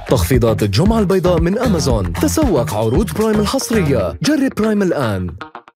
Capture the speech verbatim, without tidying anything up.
تخفيضات الجمعة البيضاء من أمازون. تسوق عروض برايم الحصرية. جرب برايم الآن.